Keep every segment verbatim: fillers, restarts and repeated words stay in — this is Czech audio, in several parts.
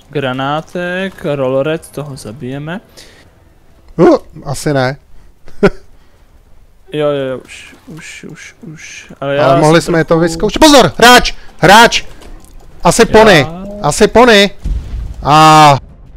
granátek, rollerhead, toho zabijeme. Uh, asi ne. Jo, jo, jo, už, už, už, už. Ale, já Ale mohli jsme trochu... to vyzkoušet. Pozor, hráč, hráč. Asi pony, já... asi pony. A.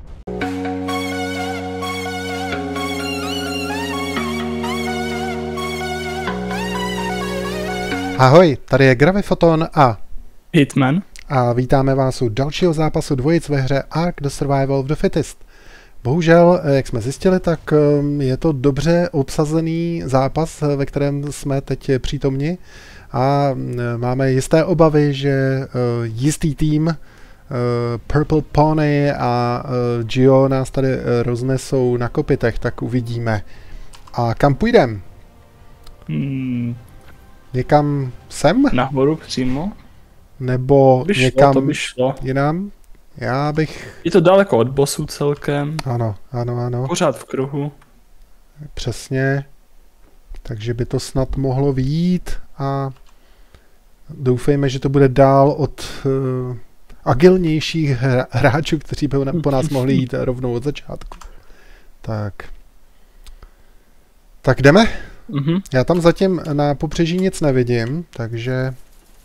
Ahoj, tady je Gravifoton a Hitman. A vítáme vás u dalšího zápasu dvojic ve hře Ark The Survival of the Fittest. Bohužel, jak jsme zjistili, tak je to dobře obsazený zápas, ve kterém jsme teď přítomni a máme jisté obavy, že jistý tým Purple Pony a Gio nás tady roznesou na kopytech, tak uvidíme. A kam půjdem? Hmm. Někam sem? Nahoru přímo? Nebo by šlo, někam to by šlo. jinam? Já bych... Je to daleko od bossů celkem. Ano, ano, ano. Pořád v kruhu. Přesně. Takže by to snad mohlo vyjít a doufejme, že to bude dál od uh, agilnějších hra hráčů, kteří by po nás mohli jít rovnou od začátku. Tak. Tak jdeme? Mm-hmm. Já tam zatím na pobřeží nic nevidím, takže...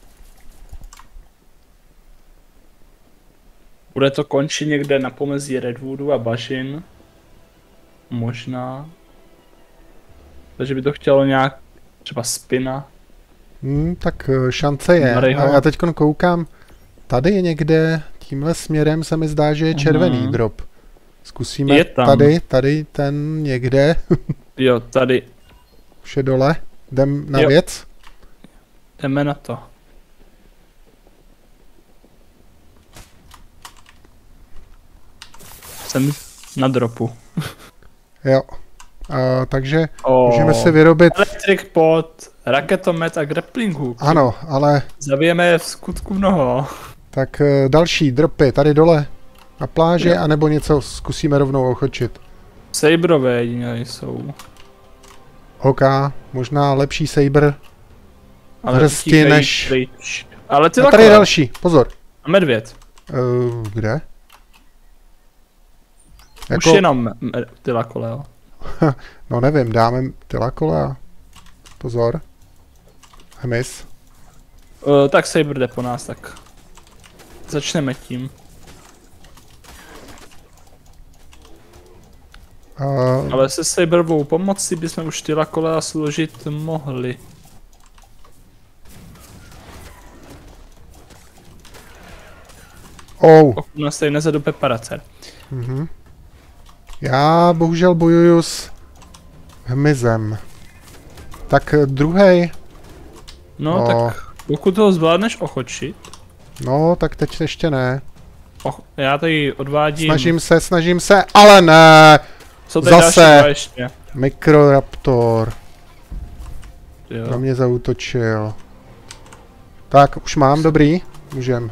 Bude to končit někde na pomezí Redwoodu a bažin. Možná. Takže by to chtělo nějak třeba spina. Hmm, tak šance je. A já teď koukám, tady je někde, tímhle směrem se mi zdá, že je červený hmm. drop. Zkusíme je tam. tady, tady ten někde. Jo, tady. Už je dole. Jdem na jo. věc? Jdeme na to. Jsem na dropu. Jo. Uh, takže oh. můžeme si vyrobit... Electric pod, raketomet a grappling hook. Ano, ale... Zabijeme je v skutku mnoho. Tak uh, další dropy, tady dole. Na pláži, jo. anebo něco zkusíme rovnou ochočit. Saberové jedině jsou. OK, možná lepší saber. Hrsti než... Pryč. Ale ty a tady je další, pozor. A medvěd. Uh, kde? Už jako... jenom ty lakole, jo. No nevím, dáme ty lakole a... Pozor. Hmyz. Uh, tak Saber jde po nás, tak... Začneme tím. Uh... Ale se Saberovou pomocí bychom už ty lakole složit mohli. Oh. Pokud nás tady nezadupe paracer. Mhm. Já bohužel bojuju s hmyzem. Tak druhej. No, no tak pokud ho zvládneš ochočit. No, tak teď ještě ne. Och, já tady odvádím. Snažím se, snažím se, ale ne! Co tady zase ještě? Mikroraptor. Jo. Na mě zaútočil. Tak, už mám, dobrý. Můžem.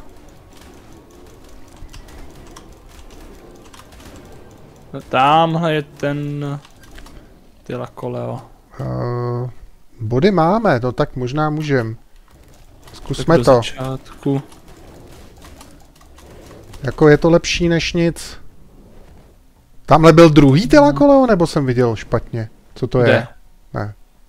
Tamhle je ten... Ty lakoleo. Uh, body máme, to tak možná můžem. Zkusme tak to. Začátku. Jako je to lepší než nic. Tamhle byl druhý ty lakoleo, nebo jsem viděl špatně? Co to Kde? je? Ne.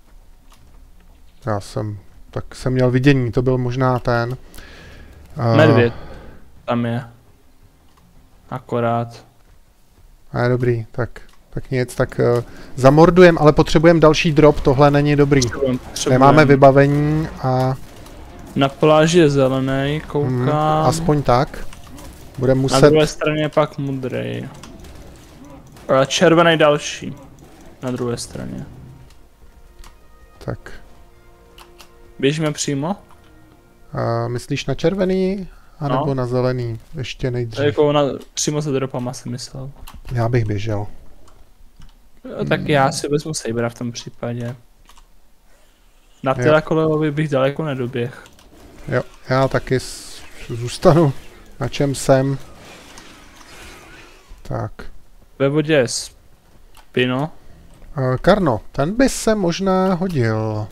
Já jsem... Tak jsem měl vidění, to byl možná ten. Uh, Medvěd. Tam je. Akorát. A dobrý, tak, tak nic, tak uh, zamordujem, ale potřebujeme další drop, tohle není dobrý. Potřebujem, potřebujem. Nemáme vybavení a... Na pláži je zelený, koukám. Hmm, aspoň tak. Budeme muset... Na druhé straně je pak modrý. A červený další. Na druhé straně. Tak. Běžíme přímo? Uh, myslíš na červený? A nebo no. na zelený? Ještě nejdřív. Jako na, přímo za dropama jsem myslel. Já bych běžel. Jo, tak hmm. já si vezmu Sabera v tom případě. Na ty lakoleovi bych daleko nedoběh. Jo, já taky zůstanu na čem jsem. Tak. Ve vodě je Spino. Uh, Karno, ten by se možná hodil.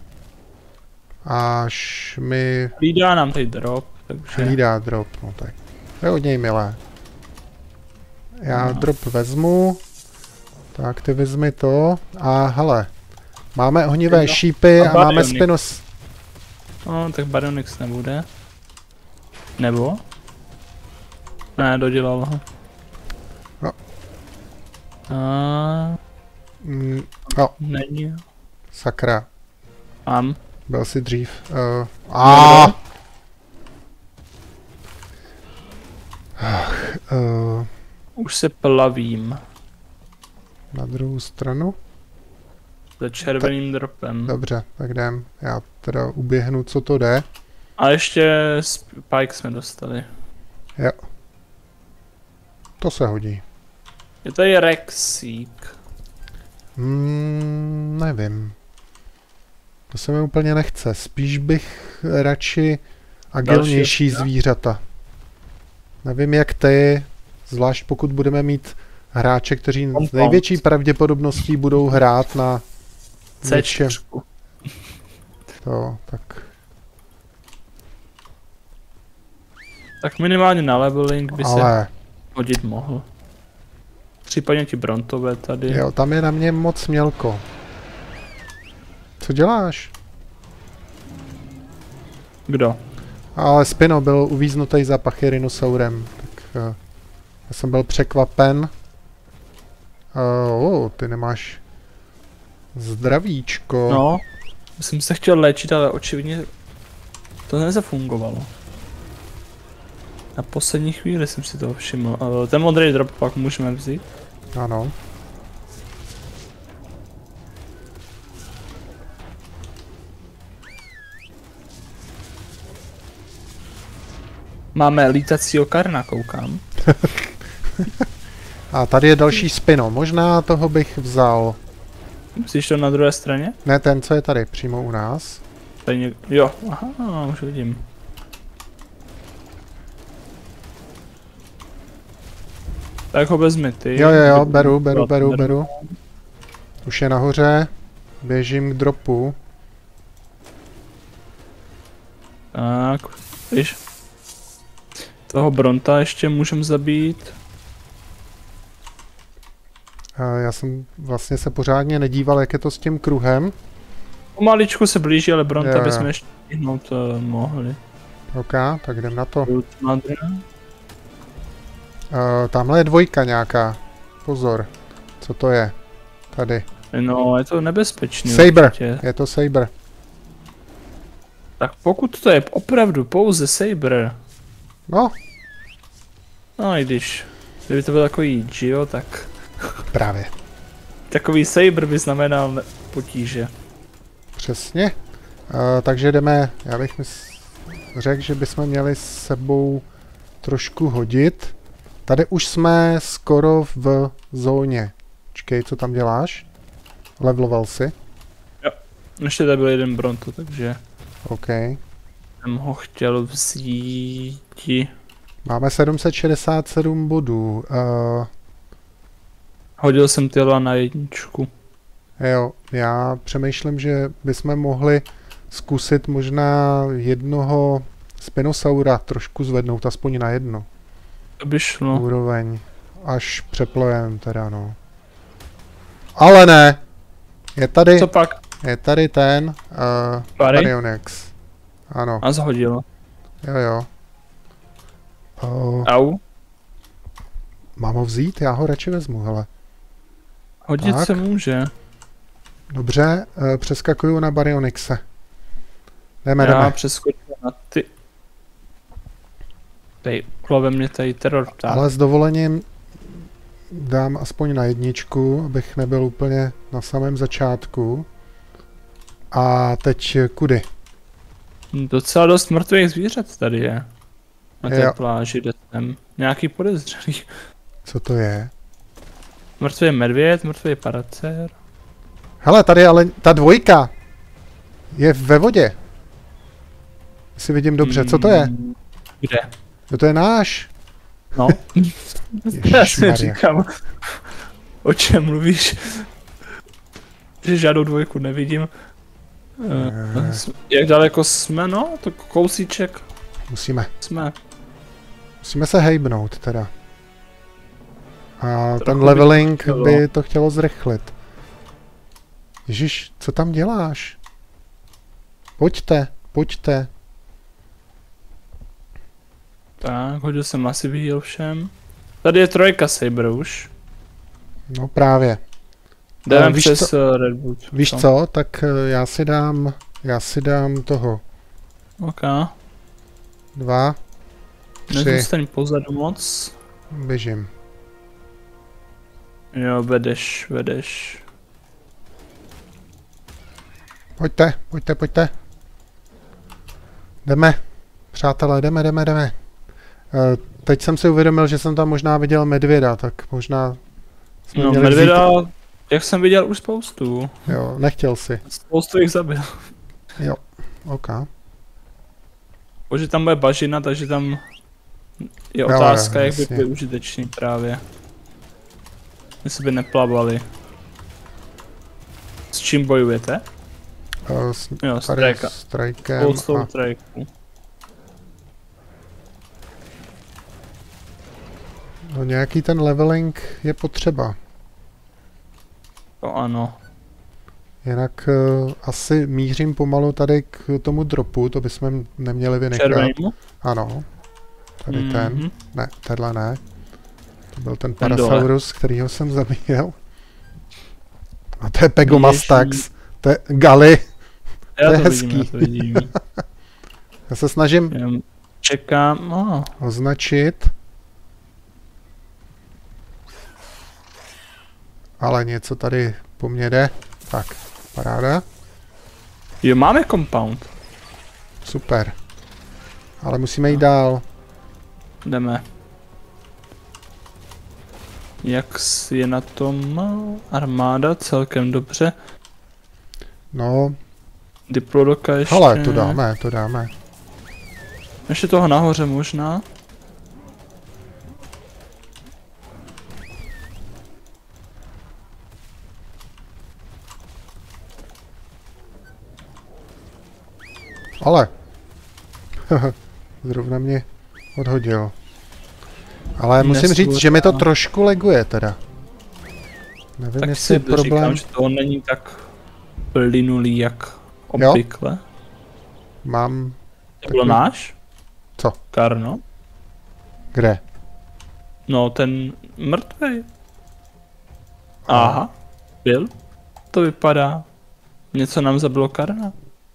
Až mi... Hlídá nám tady drop, takže... Hlídá drop, no tak. To je od něj milé. Já drop vezmu. Tak ty vezmi to. A hele, máme ohnivé no. šípy a, a máme spinos. No, tak Baryonyx nebude. Nebo? Ne, dodělal ho. No. A... Mm, no. Není. Sakra. Mám. Byl si dřív. Uh, a. Ach, uh, Už se plavím. Na druhou stranu. Za červeným Ta... dropem. Dobře, tak jdem. Já teda uběhnu, co to jde. A ještě spike jsme dostali. Jo. To se hodí. Je tady Rexík. Hmm, nevím. To se mi úplně nechce. Spíš bych radši agilnější zvířata. Nevím jak ty, zvlášť pokud budeme mít hráče, kteří s největší pravděpodobností budou hrát na C čtyři. To, tak. Tak minimálně na leveling by Ale... se hodit mohl. Případně ti brontové tady. Jo, tam je na mě moc mělko. Co děláš? Kdo? Ale Spino byl uvíznutý za Pachyrinosaurem, tak uh, já jsem byl překvapen. Uh, oh, ty nemáš zdravíčko. No, jsem se chtěl léčit, ale očividně to nezafungovalo. Na poslední chvíli jsem si toho všiml. Uh, ten modrý drop pak můžeme vzít. Ano. Máme lítacího karna, koukám. A tady je další Spino. Možná toho bych vzal. Myslíš to na druhé straně? Ne, ten, co je tady, přímo u nás. Tady něk... Jo, aha, už vidím. Tak ho vezmi ty. Jo, jo, jo, beru, beru, beru, beru. Už je nahoře. Běžím k dropu. Tak, víš. Toho Bronta ještě můžem zabít. Já jsem vlastně se pořádně nedíval, jak je to s tím kruhem. Pomaličku se blíží, ale Bronta jo, bychom ještě stihnout uh, mohli. OK, tak jdem na to. Uh, tamhle je dvojka nějaká. Pozor. Co to je? Tady. No, je to nebezpečný. Saber. Určitě. Je to Saber. Tak pokud to je opravdu pouze Saber. No. No i když. Kdyby to byl takový Gio, tak... Právě. Takový Saber by znamenal potíže. Přesně. Uh, takže jdeme, já bych mys- řekl, že bychom měli s sebou trošku hodit. Tady už jsme skoro v zóně. Čekej, co tam děláš? Leveloval jsi? Jo. Ještě tady byl jeden Bronto, takže... OK. Jsem ho chtěl vzít... Máme sedm set šedesát sedm bodů. Uh, Hodil jsem tyhle na jedničku. Jo, já přemýšlím, že bychom mohli zkusit možná jednoho Spinosaura trošku zvednout, aspoň na jedno. To by šlo. Úroveň. Až přeplojem teda, no. Ale ne! Je tady... Co pak? Je tady ten... Uh, Baryonyx. Ano. A zhodil. Jo, jo. Uh, Au. Mám ho vzít? Já ho radši vezmu, hele. Hodit tak. se může. Dobře, uh, přeskakuju na Baryonyxe. Jdeme, Já jdeme. přeskočím na ty... Tady, klove mě tady teror ptá. Ale s dovolením dám aspoň na jedničku, abych nebyl úplně na samém začátku. A teď kudy? Docela dost mrtvých zvířat tady je. Na té Jo. pláži, kde jsem. Nějaký podezřelý. Co to je? Mrtvý medvěd, mrtvý paracér. Hele, tady ale ta dvojka je ve vodě. Jestli vidím dobře, co to je? Kde? Jo, to je náš. No. Já si Ježišmarja. říkám, o čem mluvíš? Že žádnou dvojku nevidím. Uh, jak daleko jsme, no? To kousíček Musíme. jsme. Musíme se hejbnout teda. A Trochu ten by leveling to chtělo. by to chtělo zrychlit. Ježíš, co tam děláš? Pojďte, pojďte. Tak, hodil jsem asi vyhýl všem. Tady je trojka Saber už. No právě. Jdeme víš přes co- uh, Red Bull. Víš co, tak eh, já si dám, já si dám toho. Ok. Dva, tři, Nezůstaň pozadu moc. běžím. Jo, vedeš, vedeš. Pojďte, pojďte, pojďte. Jdeme. Přátelé, jdeme, jdeme, jdeme. Eh, teď jsem si uvědomil, že jsem tam možná viděl medvěda, tak možná jsme No, měli medvěda, jak jsem viděl už spoustu. vzít... Jo, nechtěl si. Spoustu jich zabil. Jo, ok. Bože, tam bude bažina, takže tam je Jo, otázka, jo, jak by jasně. byly užitečný právě. Jestli by neplavali. S čím bojujete? Uh, s, Jo, s tady trajka. s trajkem Spoustou a trajků. no, nějaký ten leveling je potřeba. To ano. Jinak uh, asi mířím pomalu tady k tomu dropu, to bychom neměli vynechat. Červenému? Ano. Tady mm-hmm. ten. Mhm. Ne, tenhle ne. To byl ten Ten dole. Parasaurus, kterýho jsem zabíjel. A to je Pegomastax. To je Gali. Já To je to vidím, hezký. já to vidím. Já se snažím Jenom čekám, no. označit. Ale něco tady po mně jde. Tak, paráda. Jo, máme compound. Super. Ale musíme jít dál. Jdeme. Jak s- je na tom armáda? Celkem dobře. No, Diplodoka ještě. hele, to dáme, to dáme. Ještě toho nahoře možná. Ale. Zrovna mě odhodil. Ale musím říct, že mi to trošku leguje teda. Nevím, Tak jestli si je problém. říkám, že to není tak plynulý jak obvykle. Mám... To byl takový- náš? Co? Karno? Kde? No, ten mrtvej. Aha, byl. To vypadá. Něco nám zabilo Karna.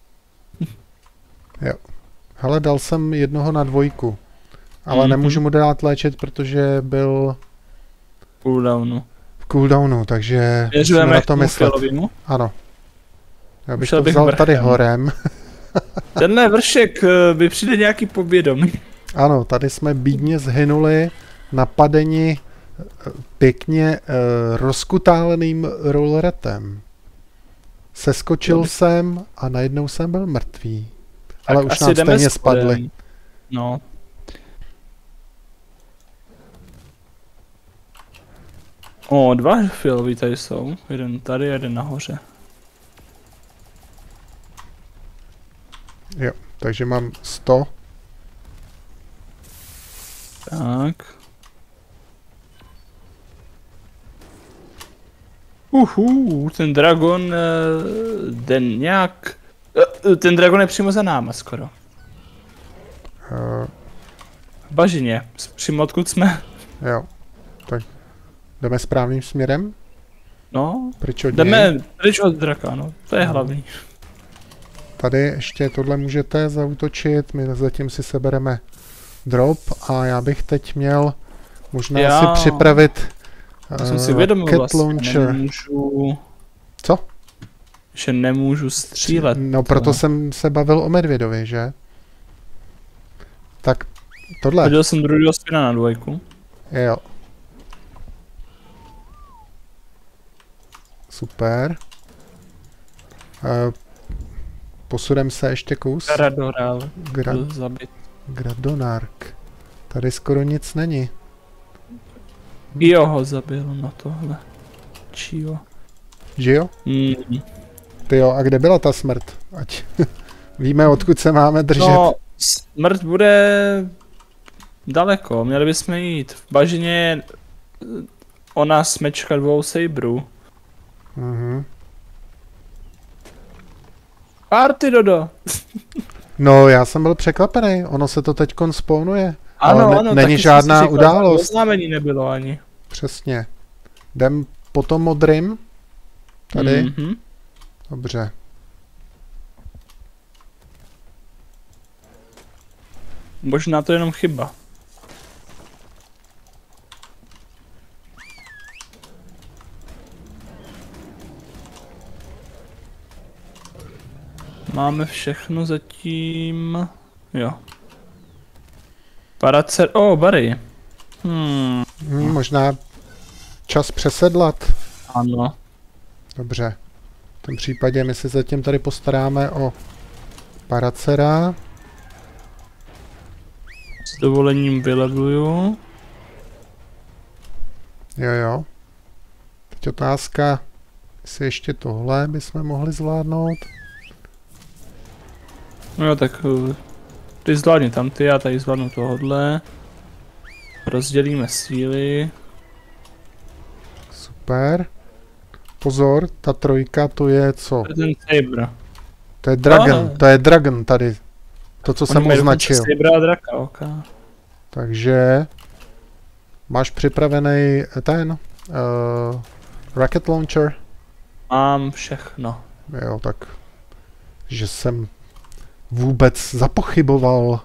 Hele, dal jsem jednoho na dvojku. Ale Mhm. nemůžu mu dát léčit, protože byl Cooldownu. v cooldownu, takže musíme Věřujeme na k to tomu myslet. fialovému. Ano. Já bych Šel to bych vzal vrchem. tady horem. Tenhle vršek eh, by přijde nějaký povědomý. Ano, tady jsme bídně zhynuli, napadeni eh, pěkně uh, rozkutáleným rolleretem. Seskočil To by- jsem a najednou jsem byl mrtvý. Ale už asi nám jdeme stejně spodem. spadli. No. O, dva fialový tady jsou. Jeden tady, jeden nahoře. Jo, takže mám sto. Tak. Uhu, ten dragon uh, den nějak... Uh, ten dragon je přímo za náma skoro. Uh, V bažině, s- přímo odkud jsme. jo, tak jdeme správným směrem? No, Pryč od něj? jdeme pryč od draka, no, to je hlavní. Tady ještě tohle můžete zaútočit, my zatím si sebereme drop a já bych teď měl možná Já- si připravit Já jsem si uh, uvědomil rocket vlastně, launcher. nemůžu... Co? Že nemůžu střílet. No proto jsem se bavil o medvědovi, že? Tak tohle, Hodil jsem druhýho spina na dvojku. jo. Super. Uh, posudem se ještě kus. Karadoral Gra- byl zabit. Gradonark. Tady skoro nic není. Jo ho zabil na tohle. Čího. Že jo? Mm. Ty jo, a kde byla ta smrt? Ať víme, odkud se máme držet. No, smrt bude daleko, měli bychom jít. V bažině je ona smečka dvou saberů. Mhm. Party, Dodo! No, já jsem byl překvapený, ono se to teďkon spawnuje. Ano, ale ne, ano, není taky žádná jsem si říkal, událost. Oznámení nebylo ani. Přesně. Jdem po tom modrým. Tady. Mm-hmm. Dobře. Možná to je jenom chyba. Máme všechno zatím. Jo. Paracer. Oh, Barry. Hmm. Hmm, možná čas přesedlat. Ano. Dobře. V tom případě my se zatím tady postaráme o Paracera. S dovolením vylevluju. Jo, jo. Teď otázka, jestli ještě tohle bychom mohli zvládnout. No jo, tak uh, ty zvládni tam ty, já tady zvládnu tohodle. Rozdělíme síly. Super. Pozor, ta trojka to je co? To je ten Saber. To je Dragon, Oh. to je Dragon tady. To, co jsem označil. Saber a draka, ok. Takže máš připravený ten uh, rocket launcher? Mám všechno. Jo, tak že jsem vůbec zapochyboval.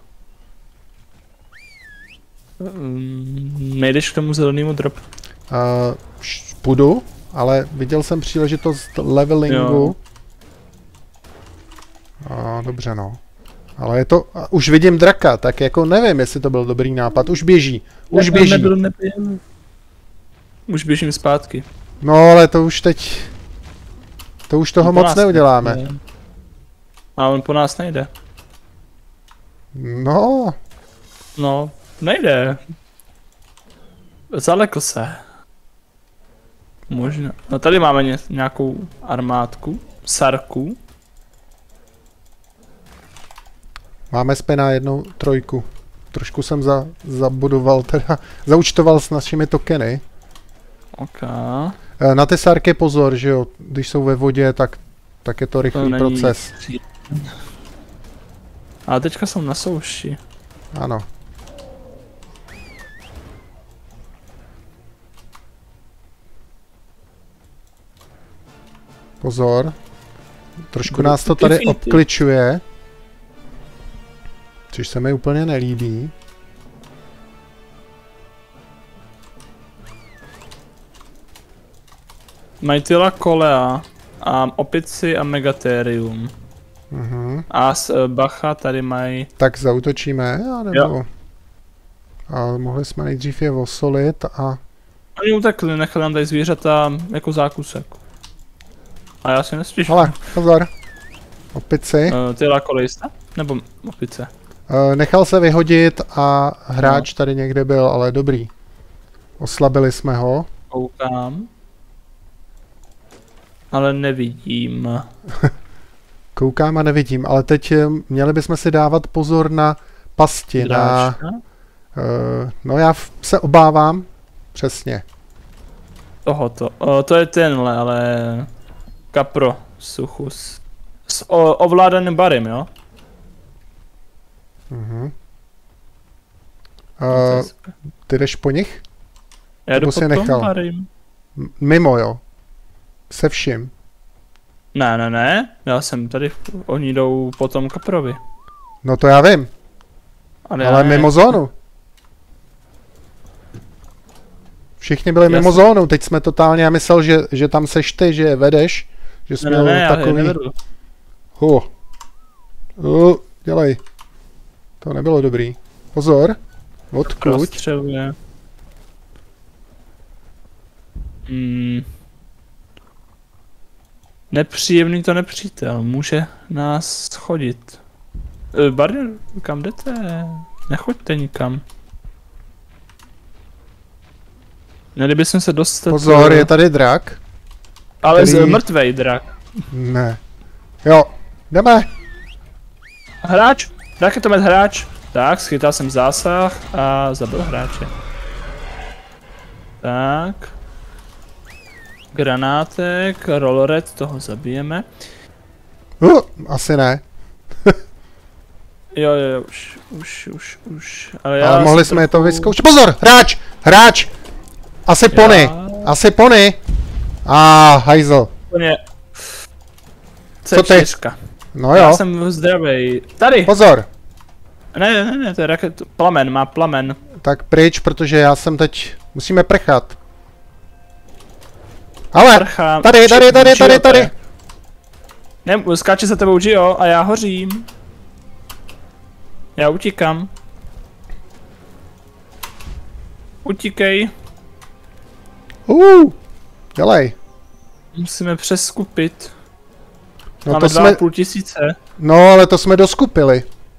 Um, nejdeš k tomu zelenému drop. Uh, š- půjdu, ale viděl jsem příležitost levelingu. A, dobře no. Ale je to, a už vidím draka, tak jako nevím, jestli to byl dobrý nápad. Už běží, už Nebyl, běží. Nebyl, nebyl. Už běžím zpátky. No ale to už teď, to už toho On po moc nás neuděláme. nejde. A on po nás nejde. No, No, nejde. Zalekl se. Možná. No tady máme ně, nějakou armádku. Sarku. máme spěná jednou trojku. Trošku jsem za, zabudoval, teda zaučtoval s našimi tokeny. Ok. E, Na ty sarky pozor, že jo, když jsou ve vodě, tak, tak je to rychlý není proces. příjemné. Ale teďka jsou na souši. Ano. Pozor. Trošku Budou nás to ty tady feety. obkličuje. Což se mi úplně nelíbí. Mají tyla kolea a opici a megatherium. Mhm. A z eh, bacha tady mají. Tak zautočíme, anebo... Jo. A mohli jsme nejdřív je osolit a... Oni utekli, nechali nám tady zvířata jako zákusek. A já si nestěžuji. Ale, pozor. Opici. Uh, tyla kolejista? Nebo opice? Uh, nechal se vyhodit a hráč no. tady někde byl, ale dobrý. Oslabili jsme ho. Koukám. Ale nevidím. Koukám a nevidím, ale teď eh, měli bychom si dávat pozor na pasti, na... Dráčka? Uh, no já v- se obávám. Přesně. Tohoto. Uh, to je tenhle, ale... Kapro. Suchus. S o, ovládaným barem, jo? Uh-huh. To je Uh, super. ty jdeš po nich? Já jdu nebo po si tom nechal? barem. M- mimo, jo. Se vším. Ne, ne, ne. Já jsem tady, oni jdou po tom kaprovi. No to já vím, Ale, ale já ne. mimo zónu. Všichni byli Jasně. mimo zónu, teď jsme totálně, já myslel, že, že tam seš ty, že je vedeš, že jsi Ne, ne, měl ne, já je takový... nevedu. Hu. Uh, dělej. To nebylo dobrý. Pozor. Odkud? Prostřeluje. Hmm. Nepříjemný to nepřítel, může nás schodit. E, Barney, kam jdete? Nechoďte nikam. Měli bychom se dostat... Pozor, eh, je tady drak. Ale který- z mrtvej drak. Ne. Jo, jdeme. Hráč! Raketomet hráč! Tak, schytal jsem zásah a zabil hráče. Tak. granátek, rollred, toho zabijeme. Uh, asi ne. Jo, jo, jo, už, už, už, už. Ale, já Ale mohli jsme trochu... to vyzkoušet. Pozor, hráč, hráč. Asi já... pony, asi pony. A ah, hajzl. Pony. Co ty? No jo. Já jsem zdravej. Tady. Pozor. Ne, ne, ne, to je raket, plamen, má plamen. Tak pryč, protože já jsem teď, musíme prchat. Ale, Prchám. tady, tady, tady, tady, tady. Ne, skáče za tebou Gio a já hořím. Já utíkám. Utíkej. Uh, dělej. Musíme přeskupit. No Máme to dva jsme... a půl tisíce. No, ale to jsme doskupili.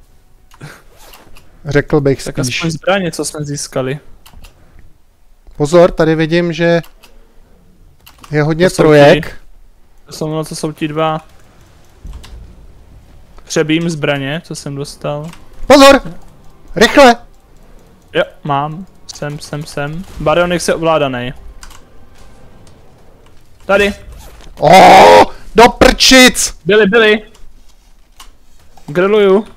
Řekl bych tak spíš. aspoň zbraně, co jsme získali. Pozor, tady vidím, že je hodně to trojek. Ti, to jsou, no, to jsou ti dva. Přebím zbraně, co jsem dostal. Pozor! Rychle! Jo, mám. Sem, sem, sem. Baryonyx je ovládaný. Tady. Oh, do prčic! Byli, byli. Grilluju.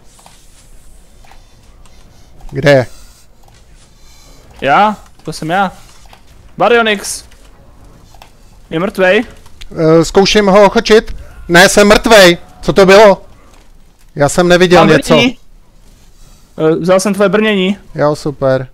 Kde je? Já? To jsem já. Baryonyx. Je mrtvej. Uh, zkouším ho ochočit. Ne, jsem mrtvej. Co to bylo? Já jsem neviděl Mám něco. brnění. Uh, vzal jsem tvoje brnění. Jo, super.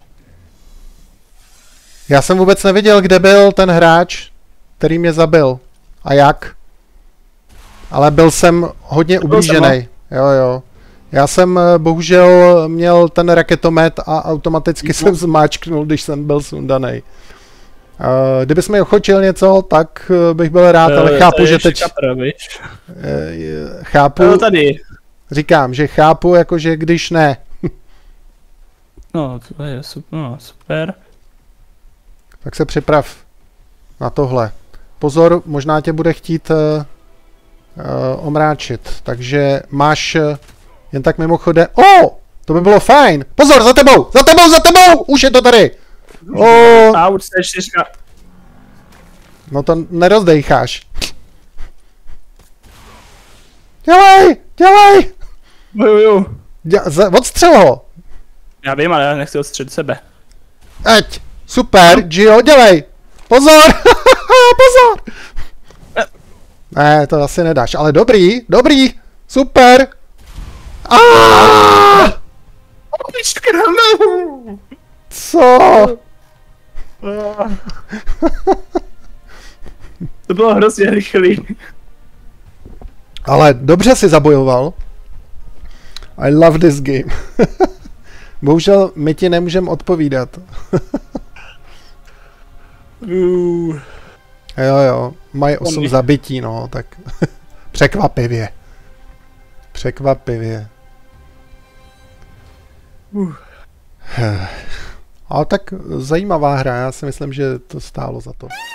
Já jsem vůbec neviděl, kde byl ten hráč, který mě zabil. A jak. Ale byl jsem hodně ublížený. Jo, jo. Já jsem bohužel měl ten raketomet a automaticky no. jsem zmáčknul, když jsem byl sundanej. Uh, kdybys mi ochočil něco, tak bych byl rád, ale uh, chápu, že teď... Kapra, uh, chápu... No tady. Říkám, že chápu, jakože když ne. No, to je super, no, super. Tak se připrav na tohle. Pozor, možná tě bude chtít uh, uh, omráčit, takže máš... Uh, jen tak mimochodem... O! Oh, to by bylo fajn! Pozor, za tebou! Za tebou, za tebou! Už je to tady! Oh. A už čtyři. No to nerozdejcháš. Dělej! Dělej! Bojuju. Dě odstřel ho! Já vím, ale já nechci odstřelit sebe. Ať! Super, Gio, dělej! Pozor! Pozor! Ne, to asi nedáš, ale dobrý, dobrý! Super! Aaaa! Co? To bylo hrozně rychlý. Ale dobře si zabojoval. I love this game. Bohužel my ti nemůžeme odpovídat. uh. Jo, jo, mají osm zabití, no, tak překvapivě. Překvapivě. Uh. Ale tak zajímavá hra, já si myslím, že to stálo za to.